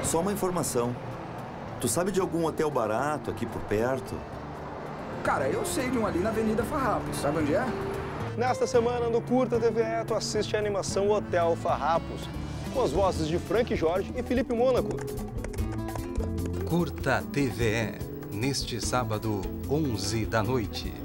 Só uma informação. Tu sabe de algum hotel barato aqui por perto? Cara, eu sei de um ali na Avenida Farrapos. Sabe onde é? Nesta semana, no Curta TVE, tu assiste a animação Hotel Farrapos, com as vozes de Frank Jorge e Felipe Mônaco. Curta TVE, neste sábado, 11 da noite.